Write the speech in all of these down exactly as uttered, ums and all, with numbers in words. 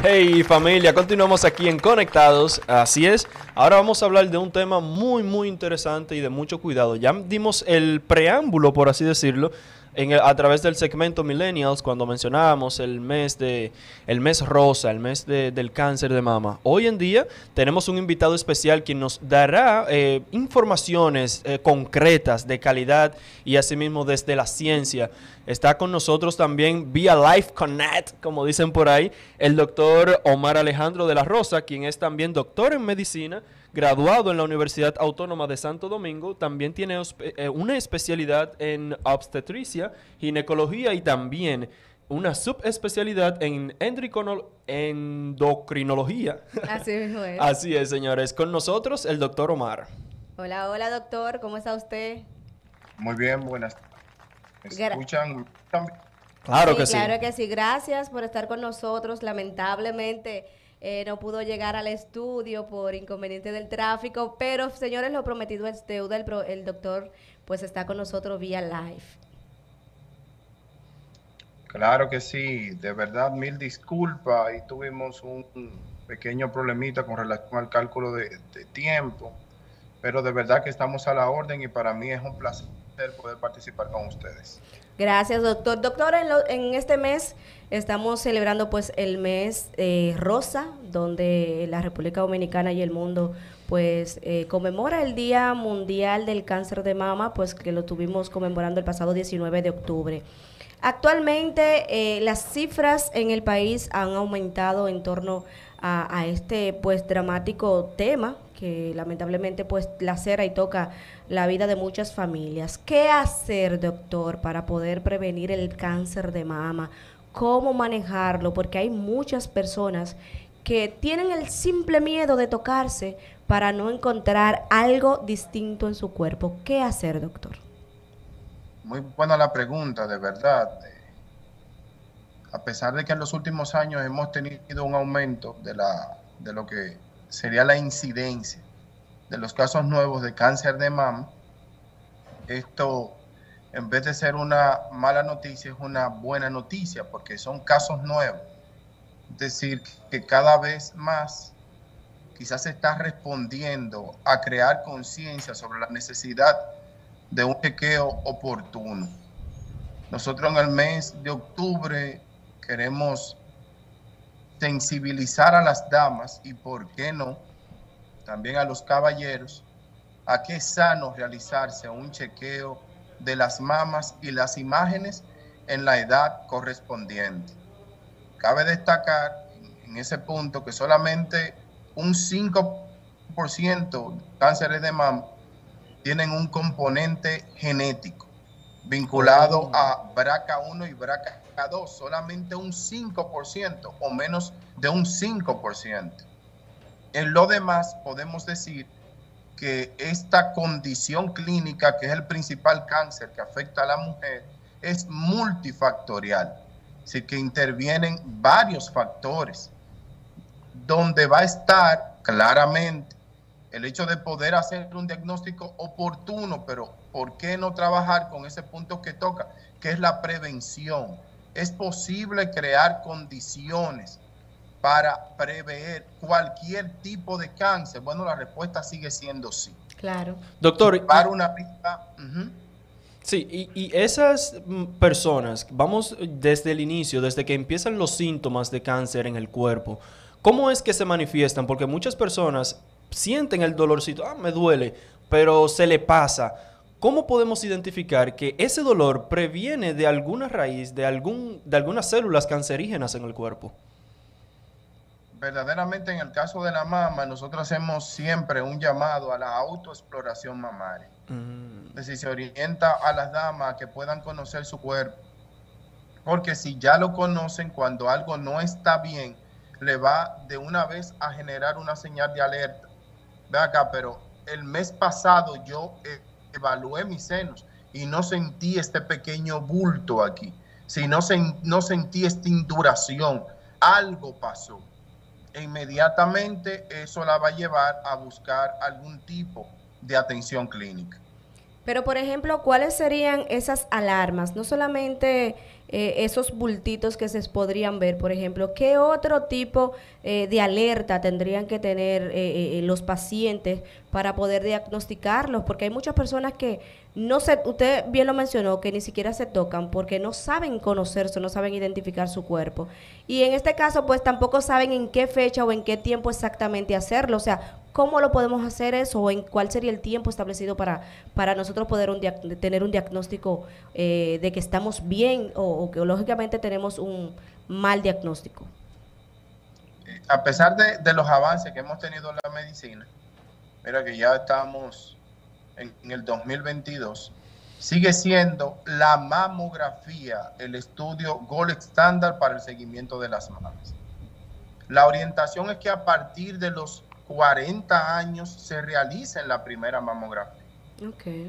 Hey familia, continuamos aquí en Conectados, así es. Ahora vamos a hablar de un tema muy muy interesante y de mucho cuidado. Ya dimos el preámbulo, por así decirlo, en el- a través del segmento Millennials cuando mencionábamos el mes de el mes rosa, el mes de- del cáncer de mama. Hoy en día tenemos un invitado especial quien nos dará eh, informaciones eh, concretas de calidad y asimismo desde la ciencia. Está con nosotros también vía Live Connect, como dicen por ahí, el doctor Omar Alejandro de la Rosa, quien es también doctor en medicina, graduado en la Universidad Autónoma de Santo Domingo. También tiene eh, una especialidad en obstetricia, ginecología y también una subespecialidad en endricono- endocrinología. Así mismo es. Así es, señores. Con nosotros el doctor Omar. Hola, hola doctor, ¿cómo está usted? Muy bien, buenas. ¿Me Gra- escuchan también? Claro sí, que sí. claro que sí. Gracias por estar con nosotros. Lamentablemente eh, no pudo llegar al estudio por inconveniente del tráfico, pero señores, lo prometido es deuda. El, pro- el doctor pues está con nosotros vía live. Claro que sí, de verdad, mil disculpas. Ahí tuvimos un pequeño problemita con relación al cálculo de, de tiempo, pero de verdad que estamos a la orden y para mí es un placer poder participar con ustedes. Gracias, doctor. Doctor, en, lo- en este mes estamos celebrando pues el mes eh, rosa, donde la República Dominicana y el mundo pues eh, conmemora el Día Mundial del Cáncer de Mama, pues que lo tuvimos conmemorando el pasado diecinueve de octubre. Actualmente eh, las cifras en el país han aumentado en torno a, a este pues dramático tema que lamentablemente pues lacera y toca la vida de muchas familias. ¿Qué hacer, doctor, para poder prevenir el cáncer de mama? ¿Cómo manejarlo? Porque hay muchas personas que tienen el simple miedo de tocarse para no encontrar algo distinto en su cuerpo. ¿Qué hacer, doctor? Muy buena la pregunta, de verdad. A pesar de que en los últimos años hemos tenido un aumento de, la, de lo que sería la incidencia de los casos nuevos de cáncer de mama, esto en vez de ser una mala noticia es una buena noticia porque son casos nuevos. Es decir, que cada vez más quizás se está respondiendo a crear conciencia sobre la necesidad de un chequeo oportuno. Nosotros en el mes de octubre queremos sensibilizar a las damas y, por qué no, también a los caballeros, a que es sano realizarse un chequeo de las mamas y las imágenes en la edad correspondiente. Cabe destacar en ese punto que solamente un cinco por ciento de cánceres de mama tienen un componente genético vinculado Oh. a B R C A uno y B R C A dos, solamente un cinco por ciento o menos de un cinco por ciento. En lo demás podemos decir que esta condición clínica, que es el principal cáncer que afecta a la mujer, es multifactorial, así que intervienen varios factores, donde va a estar claramente el hecho de poder hacer un diagnóstico oportuno, pero ¿por qué no trabajar con ese punto que toca, que es la prevención? ¿Es posible crear condiciones para prever cualquier tipo de cáncer? Bueno, la respuesta sigue siendo sí. Claro. Doctor, Para y- una vista, uh-huh. Sí, y, y esas mm, personas, vamos desde el inicio, desde que empiezan los síntomas de cáncer en el cuerpo, ¿cómo es que se manifiestan? Porque muchas personas sienten el dolorcito, ah, me duele, pero se le pasa. ¿Cómo podemos identificar que ese dolor previene de alguna raíz, de, algún, de algunas células cancerígenas en el cuerpo? Verdaderamente en el caso de la mama, nosotros hacemos siempre un llamado a la autoexploración mamaria. Mm. Es decir, se orienta a las damas a que puedan conocer su cuerpo, porque si ya lo conocen, cuando algo no está bien, le va de una vez a generar una señal de alerta. Ve acá, pero el mes pasado yo eh, evalué mis senos y no sentí este pequeño bulto aquí, si no, sen, no sentí esta induración, algo pasó. E inmediatamente eso la va a llevar a buscar algún tipo de atención clínica. Pero, por ejemplo, ¿cuáles serían esas alarmas? No solamente eh, esos bultitos que se podrían ver, por ejemplo, ¿qué otro tipo eh, de alerta tendrían que tener eh, eh, los pacientes para poder diagnosticarlos? Porque hay muchas personas que no se, usted bien lo mencionó, que ni siquiera se tocan porque no saben conocerse, no saben identificar su cuerpo. Y en este caso, pues tampoco saben en qué fecha o en qué tiempo exactamente hacerlo. O sea, ¿cómo lo podemos hacer eso? ¿O en cuál sería el tiempo establecido para, para nosotros poder un tener un diagnóstico eh, de que estamos bien o, o que lógicamente tenemos un mal diagnóstico? A pesar de, de los avances que hemos tenido en la medicina, mira que ya estamos en, en el dos mil veintidós, sigue siendo la mamografía el estudio gold estándar para el seguimiento de las mamas. La orientación es que a partir de los cuarenta años se realice la primera mamografía. Okay.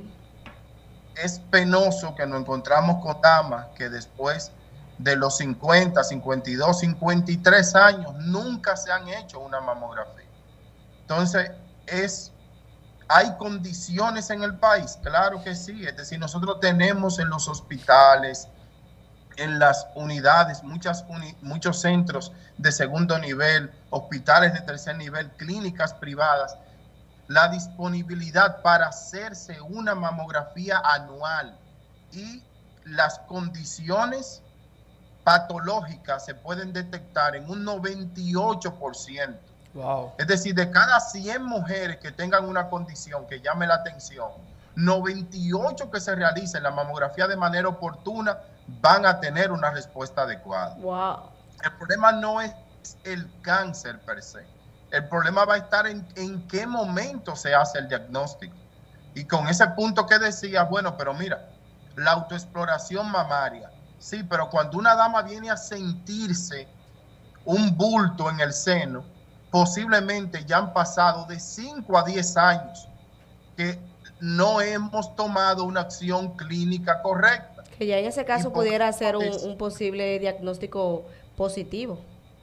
Es penoso que nos encontramos con damas que después de los cincuenta, cincuenta y dos, cincuenta y tres años nunca se han hecho una mamografía. Entonces, es, ¿hay condiciones en el país? Claro que sí. Es decir, nosotros tenemos en los hospitales, en las unidades, muchas uni, muchos centros de segundo nivel, hospitales de tercer nivel, clínicas privadas, la disponibilidad para hacerse una mamografía anual y las condiciones patológicas se pueden detectar en un noventa y ocho por ciento. Wow. Es decir, de cada cien mujeres que tengan una condición que llame la atención, noventa y ocho que se realicen la mamografía de manera oportuna van a tener una respuesta adecuada. Wow. El problema no es el cáncer per se. El problema va a estar en, en qué momento se hace el diagnóstico. Y con ese punto que decía, bueno, pero mira, la autoexploración mamaria, sí, pero cuando una dama viene a sentirse un bulto en el seno, posiblemente ya han pasado de cinco a diez años que no hemos tomado una acción clínica correcta. Que ya en ese caso pudiera ser un, un posible diagnóstico positivo.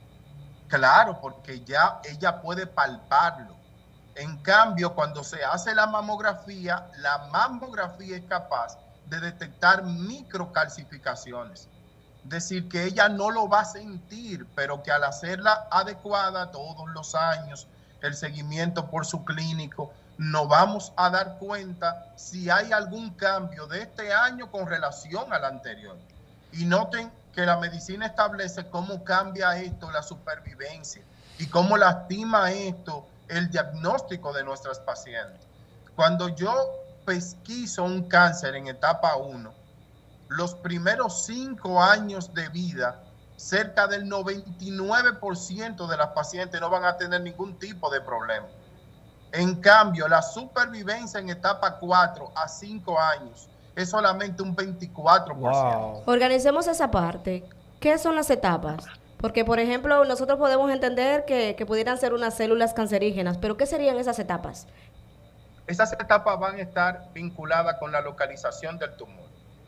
Claro, porque ya ella puede palparlo. En cambio, cuando se hace la mamografía, la mamografía es capaz de detectar microcalcificaciones. Es decir, que ella no lo va a sentir, pero que al hacerla adecuada todos los años, el seguimiento por su clínico, nos vamos a dar cuenta si hay algún cambio de este año con relación al anterior. Y noten que la medicina establece cómo cambia esto la supervivencia y cómo lastima esto el diagnóstico de nuestras pacientes. Cuando yo pesquiso un cáncer en etapa uno, los primeros cinco años de vida, cerca del noventa y nueve por ciento de las pacientes no van a tener ningún tipo de problema. En cambio, la supervivencia en etapa cuatro a cinco años es solamente un veinticuatro por ciento. Wow. Organicemos esa parte. ¿Qué son las etapas? Porque, por ejemplo, nosotros podemos entender que, que pudieran ser unas células cancerígenas, pero ¿qué serían esas etapas? Esas etapas van a estar vinculadas con la localización del tumor.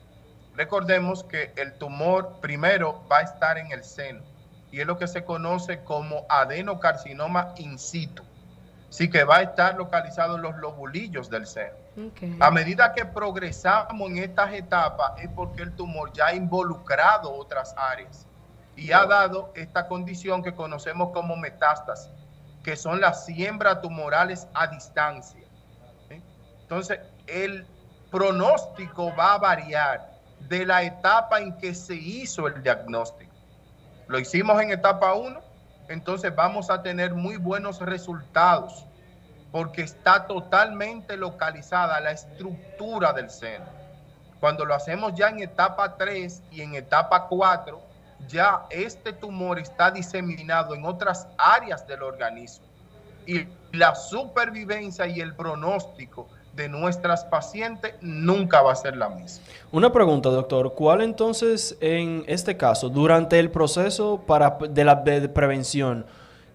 Recordemos que el tumor primero va a estar en el seno y es lo que se conoce como adenocarcinoma in situ. Así que va a estar localizado en los lobulillos del seno. Okay. A medida que progresamos en estas etapas es porque el tumor ya ha involucrado otras áreas y ha dado esta condición que conocemos como metástasis, que son las siembras tumorales a distancia. ¿Sí? Entonces, el pronóstico va a variar de la etapa en que se hizo el diagnóstico. Lo hicimos en etapa uno, entonces vamos a tener muy buenos resultados porque está totalmente localizada la estructura del seno. Cuando lo hacemos ya en etapa tres y en etapa cuatro, ya este tumor está diseminado en otras áreas del organismo y la supervivencia y el pronóstico de nuestras pacientes nunca va a ser la misma. Una pregunta, doctor. ¿Cuál entonces, en este caso, durante el proceso para, de la de prevención,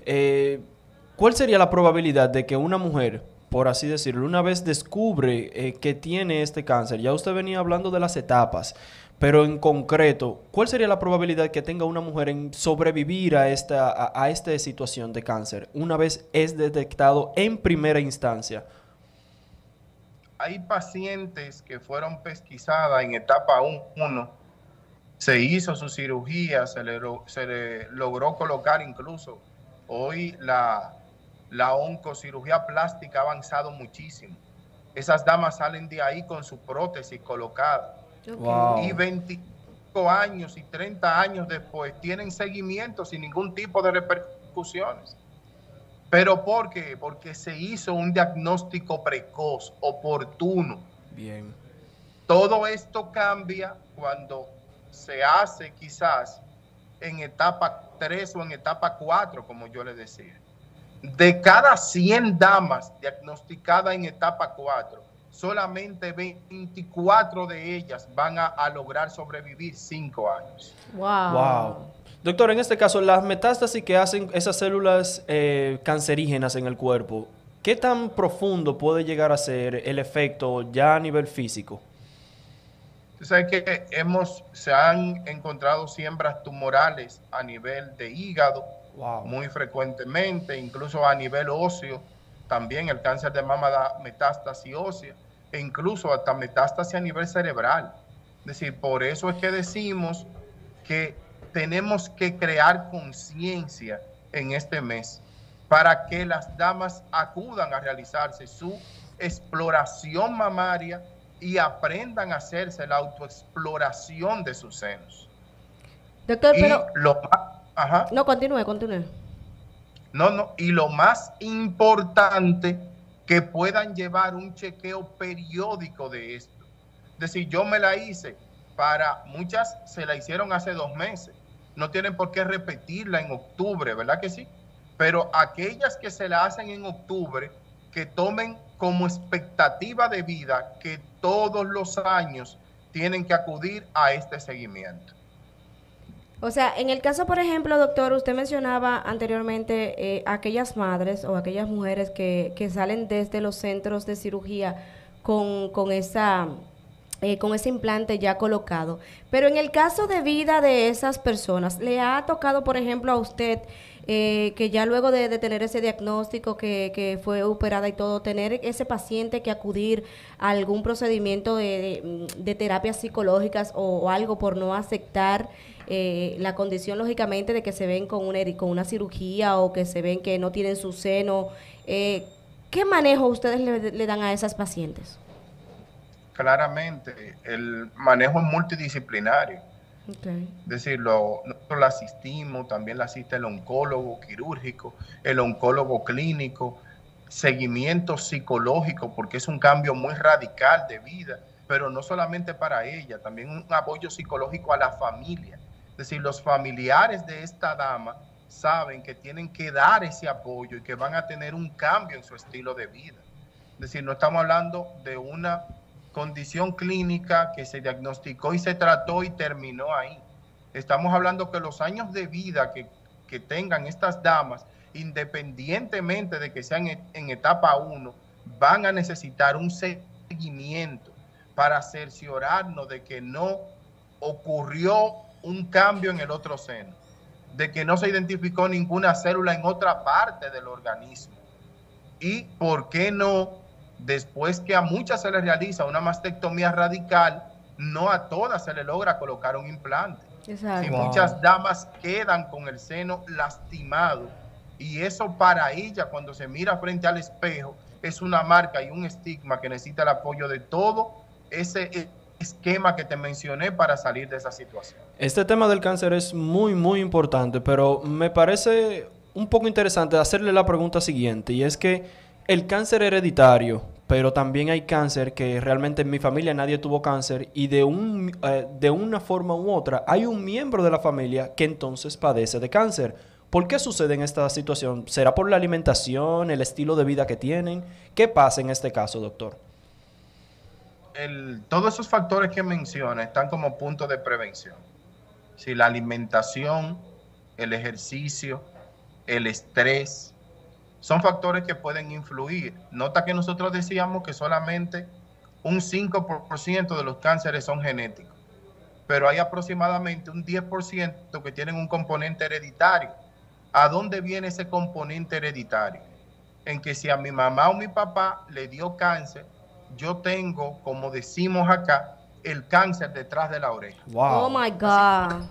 eh, cuál sería la probabilidad de que una mujer, por así decirlo, una vez descubre eh, que tiene este cáncer? Ya usted venía hablando de las etapas, pero en concreto, ¿cuál sería la probabilidad que tenga una mujer en sobrevivir a esta, a, a esta situación de cáncer una vez es detectado en primera instancia? Hay pacientes que fueron pesquisadas en etapa uno se hizo su cirugía, se le, se le logró colocar incluso. Hoy la, la oncocirugía plástica ha avanzado muchísimo. Esas damas salen de ahí con su prótesis colocada. Okay. Wow. Y veinticinco años y treinta años después tienen seguimiento sin ningún tipo de repercusiones. ¿Pero por qué? Porque se hizo un diagnóstico precoz, oportuno. Bien. Todo esto cambia cuando se hace quizás en etapa tres o en etapa cuatro, como yo les decía. De cada cien damas diagnosticadas en etapa cuatro, solamente veinticuatro de ellas van a, a lograr sobrevivir cinco años. Wow. Wow. Doctor, en este caso, las metástasis que hacen esas células eh, cancerígenas en el cuerpo, ¿qué tan profundo puede llegar a ser el efecto ya a nivel físico? Tú sabes que hemos, se han encontrado siembras tumorales a nivel de hígado, wow, muy frecuentemente, incluso a nivel óseo. También el cáncer de mama da metástasis ósea e incluso hasta metástasis a nivel cerebral. Es decir, por eso es que decimos que tenemos que crear conciencia en este mes para que las damas acudan a realizarse su exploración mamaria y aprendan a hacerse la autoexploración de sus senos. Doctor, y pero... Lo más, ajá. No, continúe, continúe. No, no, y lo más importante, que puedan llevar un chequeo periódico de esto. Es decir, yo me la hice, para muchas se la hicieron hace dos meses. No tienen por qué repetirla en octubre, ¿verdad que sí? Pero aquellas que se la hacen en octubre, que tomen como expectativa de vida que todos los años tienen que acudir a este seguimiento. O sea, en el caso, por ejemplo, doctor, usted mencionaba anteriormente eh, aquellas madres o aquellas mujeres que, que salen desde los centros de cirugía con, con, esa, eh, con ese implante ya colocado. Pero en el caso de vida de esas personas, ¿le ha tocado, por ejemplo, a usted eh, que ya luego de, de tener ese diagnóstico que, que fue operada y todo, tener ese paciente que acudir a algún procedimiento de, de, de terapias psicológicas o, o algo por no aceptar Eh, la condición, lógicamente, de que se ven con una, con una cirugía o que se ven que no tienen su seno? Eh, ¿Qué manejo ustedes le, le dan a esas pacientes? Claramente, el manejo es multidisciplinario. Okay. Es decir, lo, nosotros la asistimos, también la asiste el oncólogo quirúrgico, el oncólogo clínico, seguimiento psicológico, porque es un cambio muy radical de vida, pero no solamente para ella, también un apoyo psicológico a la familia. Es decir, los familiares de esta dama saben que tienen que dar ese apoyo y que van a tener un cambio en su estilo de vida. Es decir, no estamos hablando de una condición clínica que se diagnosticó y se trató y terminó ahí. Estamos hablando que los años de vida que, que tengan estas damas, independientemente de que sean en, en etapa uno, van a necesitar un seguimiento para cerciorarnos de que no ocurrió un cambio en el otro seno, de que no se identificó ninguna célula en otra parte del organismo. Y por qué no, después que a muchas se les realiza una mastectomía radical, no a todas se le logra colocar un implante. Exacto. Si muchas damas quedan con el seno lastimado, y eso para ella, cuando se mira frente al espejo, es una marca y un estigma que necesita el apoyo de todo ese esquema que te mencioné para salir de esa situación. Este tema del cáncer es muy, muy importante, pero me parece un poco interesante hacerle la pregunta siguiente, y es que el cáncer hereditario, pero también hay cáncer que realmente en mi familia nadie tuvo cáncer, y de, un, eh, de una forma u otra hay un miembro de la familia que entonces padece de cáncer. ¿Por qué sucede en esta situación? ¿Será por la alimentación, el estilo de vida que tienen? ¿Qué pasa en este caso, doctor? El, todos esos factores que menciona están como punto de prevención. Si la alimentación, el ejercicio, el estrés, son factores que pueden influir. Nota que nosotros decíamos que solamente un cinco por ciento de los cánceres son genéticos, pero hay aproximadamente un diez por ciento que tienen un componente hereditario. ¿A dónde viene ese componente hereditario? En que si a mi mamá o mi papá le dio cáncer, yo tengo, como decimos acá, el cáncer detrás de la oreja. Wow. Oh my God.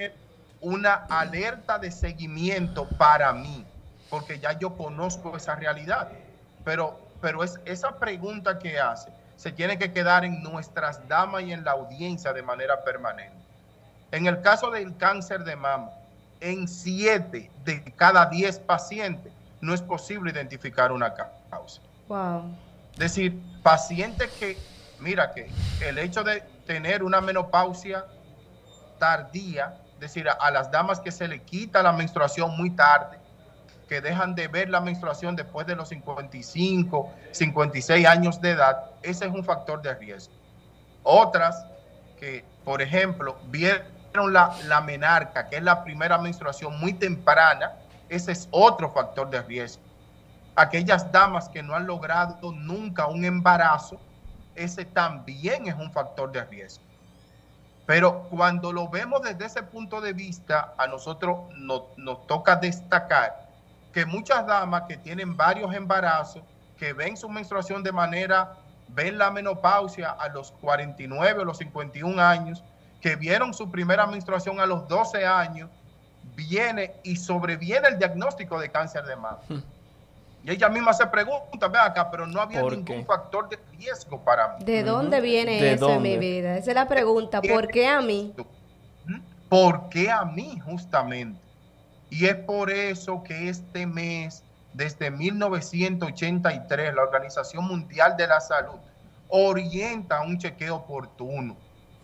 Una alerta de seguimiento para mí, porque ya yo conozco esa realidad. Pero, pero es esa pregunta que hace se tiene que quedar en nuestras damas y en la audiencia de manera permanente. En el caso del cáncer de mama, en siete de cada diez pacientes no es posible identificar una causa. Wow. Es decir, pacientes que, mira que el hecho de tener una menopausia tardía, es decir, a, a las damas que se le quita la menstruación muy tarde, que dejan de ver la menstruación después de los cincuenta y cinco, cincuenta y seis años de edad, ese es un factor de riesgo. Otras que, por ejemplo, vieron la, la menarca, que es la primera menstruación muy temprana, ese es otro factor de riesgo. Aquellas damas que no han logrado nunca un embarazo, ese también es un factor de riesgo. Pero cuando lo vemos desde ese punto de vista, a nosotros nos, nos toca destacar que muchas damas que tienen varios embarazos, que ven su menstruación de manera, ven la menopausia a los cuarenta y nueve o los cincuenta y un años, que vieron su primera menstruación a los doce años, viene y sobreviene el diagnóstico de cáncer de mama. Hmm. Y ella misma se pregunta, ve acá, pero no había ningún qué? factor de riesgo para mí. ¿De dónde viene ¿De eso dónde? en mi vida? Esa es la pregunta. ¿Por qué a mí? ¿Por qué a mí, justamente? Y es por eso que este mes, desde mil novecientos ochenta y tres, la Organización Mundial de la Salud orienta un chequeo oportuno.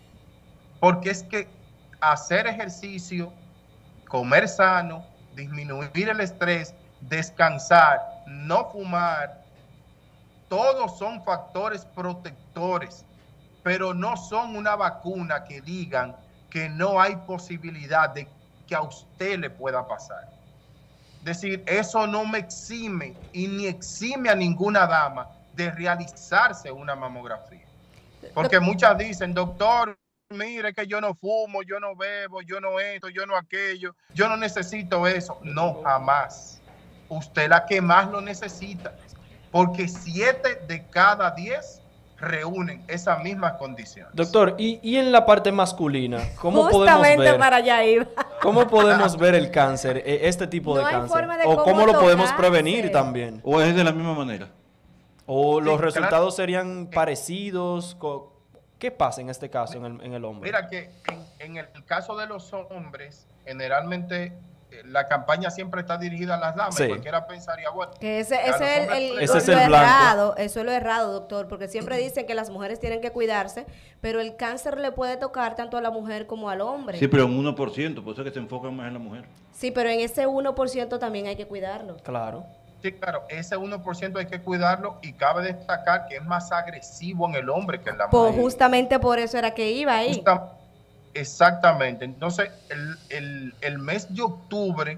Porque es que hacer ejercicio, comer sano, disminuir el estrés, descansar, no fumar, todos son factores protectores, pero no son una vacuna que digan que no hay posibilidad de que a usted le pueda pasar. Es decir, eso no me exime y ni exime a ninguna dama de realizarse una mamografía. Porque muchas dicen, doctor, mire que yo no fumo, yo no bebo, yo no esto, yo no aquello, yo no necesito eso. No, jamás. Usted la que más lo necesita, porque siete de cada diez reúnen esas mismas condiciones. Doctor, y, y en la parte masculina, ¿cómo Justamente podemos ver, para allá iba. ¿cómo podemos ver el cáncer, este tipo no de cáncer? De ¿O cómo, cómo lo podemos tocarse. prevenir también? ¿O es de la misma manera? ¿O los sí, resultados claro. serían parecidos? ¿Qué pasa en este caso en el, en el hombre? Mira que en, en el caso de los hombres, generalmente la campaña siempre está dirigida a las damas. Sí. Cualquiera pensaría, bueno, que ese, ese, el, el, ese lo, es el lo blanco. errado, eso es lo errado, doctor, porque siempre dicen que las mujeres tienen que cuidarse, pero el cáncer le puede tocar tanto a la mujer como al hombre. Sí, pero en uno por ciento, por eso es que se enfocan más en la mujer. Sí, pero en ese uno por ciento también hay que cuidarlo. Claro. Sí, claro, ese uno por ciento hay que cuidarlo y cabe destacar que es más agresivo en el hombre que en la mujer. Pues justamente por eso era que iba ahí. Justa, exactamente. Entonces, el, el, el mes de octubre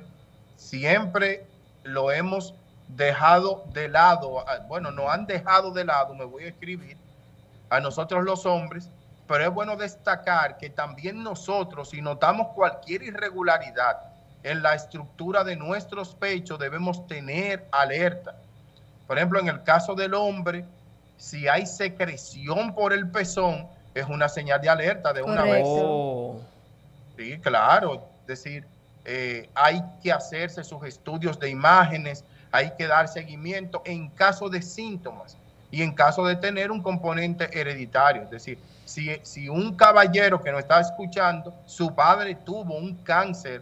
siempre lo hemos dejado de lado. Bueno, nos han dejado de lado, me voy a escribir, a nosotros los hombres, pero es bueno destacar que también nosotros, si notamos cualquier irregularidad en la estructura de nuestros pechos, debemos tener alerta. Por ejemplo, en el caso del hombre, si hay secreción por el pezón, es una señal de alerta de una vez. Oh. Sí, claro. Es decir, eh, hay que hacerse sus estudios de imágenes, hay que dar seguimiento en caso de síntomas y en caso de tener un componente hereditario. Es decir, si, si un caballero que nos está escuchando, su padre tuvo un cáncer,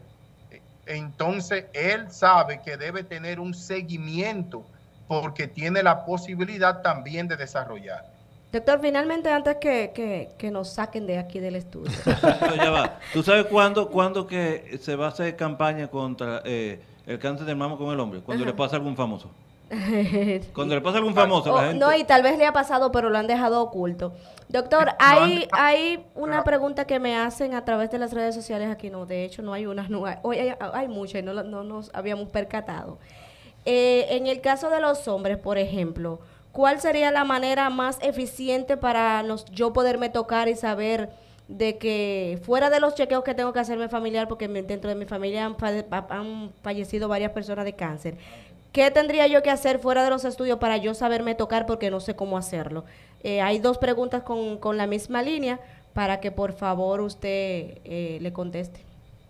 entonces él sabe que debe tener un seguimiento porque tiene la posibilidad también de desarrollar. Doctor, finalmente antes que, que, que nos saquen de aquí del estudio. No, ya va. ¿Tú sabes cuándo, cuándo que se va a hacer campaña contra eh, el cáncer de mama con el hombre? Cuando Ajá. le pasa a algún famoso. Cuando le pasa a algún famoso. Oh, la gente... No, y tal vez le ha pasado, pero lo han dejado oculto. Doctor, hay, hay una pregunta que me hacen a través de las redes sociales aquí. No, de hecho, no hay una, no hay, hoy hay, hay muchas y no, no nos habíamos percatado. Eh, en el caso de los hombres, por ejemplo, ¿cuál sería la manera más eficiente para nos, yo poderme tocar y saber de que fuera de los chequeos que tengo que hacerme familiar, porque dentro de mi familia han, han fallecido varias personas de cáncer? ¿Qué tendría yo que hacer fuera de los estudios para yo saberme tocar porque no sé cómo hacerlo? Eh, hay dos preguntas con, con la misma línea, para que por favor usted eh, le conteste.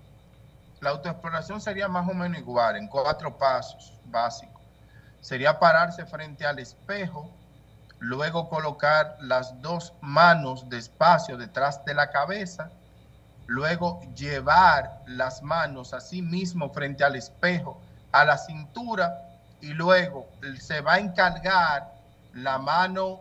La autoexploración sería más o menos igual, en cuatro pasos básicos. Sería pararse frente al espejo, luego colocar las dos manos despacio detrás de la cabeza, luego llevar las manos así mismo frente al espejo a la cintura y luego se va a encargar la mano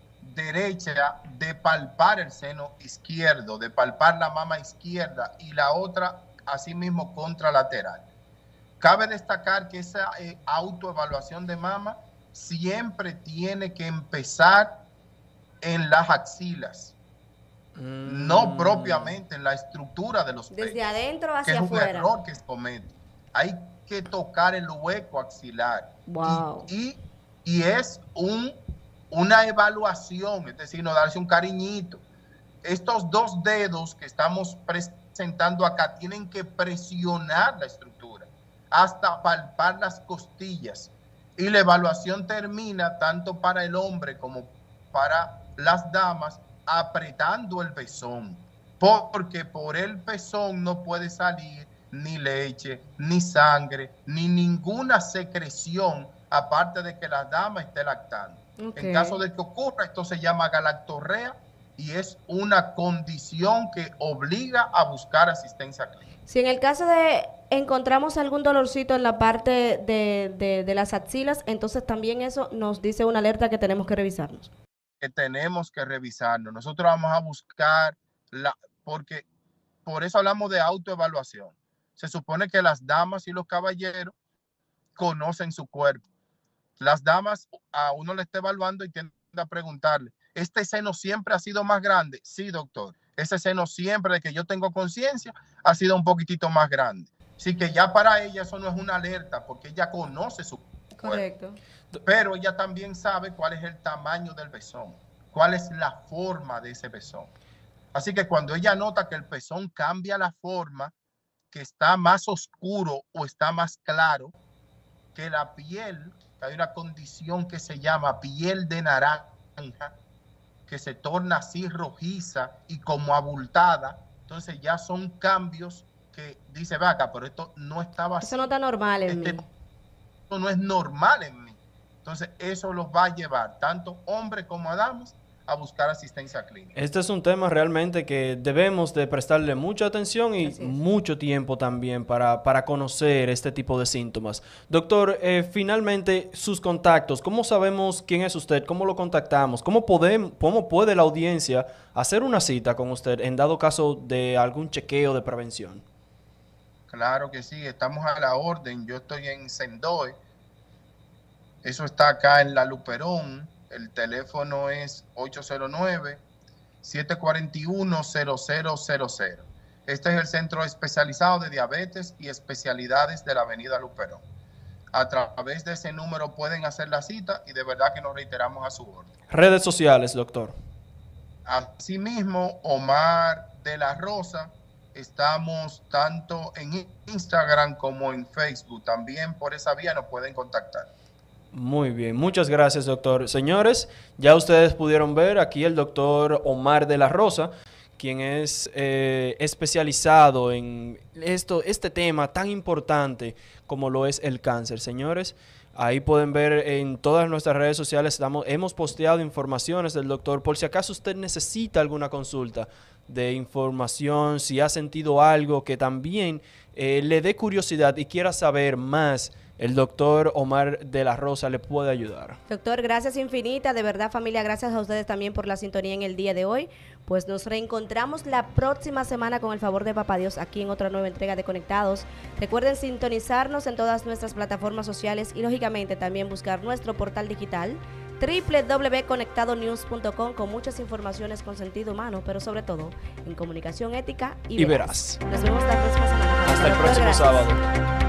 derecha de palpar el seno izquierdo, de palpar la mama izquierda y la otra asimismo contralateral. Cabe destacar que esa eh, autoevaluación de mama siempre tiene que empezar en las axilas, mm. no propiamente en la estructura de los pechos. Desde adentro hacia que afuera. Es un error que se comete. Hay que tocar el hueco axilar. Wow. Y, y, y es un, una evaluación, es decir, no darse un cariñito. Estos dos dedos que estamos presentando acá tienen que presionar la estructura hasta palpar las costillas. Y la evaluación termina tanto para el hombre como para las damas apretando el pezón, porque por el pezón no puede salir ni leche, ni sangre, ni ninguna secreción, aparte de que la dama esté lactando. Okay. En caso de que ocurra, esto se llama galactorrea y es una condición que obliga a buscar asistencia clínica. Si en el caso de encontramos algún dolorcito en la parte de, de, de las axilas, entonces también eso nos dice una alerta que tenemos que revisarnos. Que tenemos que revisarnos. Nosotros vamos a buscar, la, porque por eso hablamos de autoevaluación. Se supone que las damas y los caballeros conocen su cuerpo. Las damas a uno le está evaluando y tiende a preguntarle, ¿este seno siempre ha sido más grande? Sí, doctor. Ese seno siempre, de que yo tengo conciencia, ha sido un poquitito más grande. Así que ya para ella eso no es una alerta, porque ella conoce su cuerpo. Correcto. Pero ella también sabe cuál es el tamaño del pezón, cuál es la forma de ese pezón. Así que cuando ella nota que el pezón cambia la forma, que está más oscuro o está más claro, que la piel, que hay una condición que se llama piel de naranja, que se torna así rojiza y como abultada, entonces ya son cambios que dice, vaca, pero esto no estaba así. Eso no está normal en este, mí. Esto no es normal en mí. Entonces eso los va a llevar tanto hombres como damas a buscar asistencia clínica. Este es un tema realmente que debemos de prestarle mucha atención y Así es. mucho tiempo también para, para conocer este tipo de síntomas. Doctor, eh, finalmente sus contactos, ¿cómo sabemos quién es usted? ¿Cómo lo contactamos? ¿Cómo, podemos, ¿Cómo puede la audiencia hacer una cita con usted en dado caso de algún chequeo de prevención? Claro que sí, estamos a la orden. Yo estoy en Sendoy. Eso está acá en La Luperón. El teléfono es ocho cero nueve, siete cuatro uno, cero cero cero cero. Este es el centro especializado de diabetes y especialidades de la avenida Luperón. A través de ese número pueden hacer la cita y de verdad que nos reiteramos a su orden. Redes sociales, doctor. Asimismo, Omar de la Rosa, estamos tanto en Instagram como en Facebook. También por esa vía nos pueden contactar. Muy bien, muchas gracias, doctor. Señores, ya ustedes pudieron ver aquí el doctor Omar de la Rosa, quien es eh, especializado en esto, este tema tan importante como lo es el cáncer. Señores, ahí pueden ver en todas nuestras redes sociales, estamos, hemos posteado informaciones del doctor, por si acaso usted necesita alguna consulta de información, si ha sentido algo que también eh, le dé curiosidad y quiera saber más. El doctor Omar de la Rosa le puede ayudar. Doctor, gracias infinitas. De verdad, familia, gracias a ustedes también por la sintonía en el día de hoy. Pues nos reencontramos la próxima semana con el favor de Papá Dios aquí en otra nueva entrega de Conectados. Recuerden sintonizarnos en todas nuestras plataformas sociales y lógicamente también buscar nuestro portal digital doble u doble u doble u punto conectado news punto com con muchas informaciones con sentido humano, pero sobre todo en comunicación ética y, y veraz. Nos vemos la próxima semana. Hasta el próximo sábado.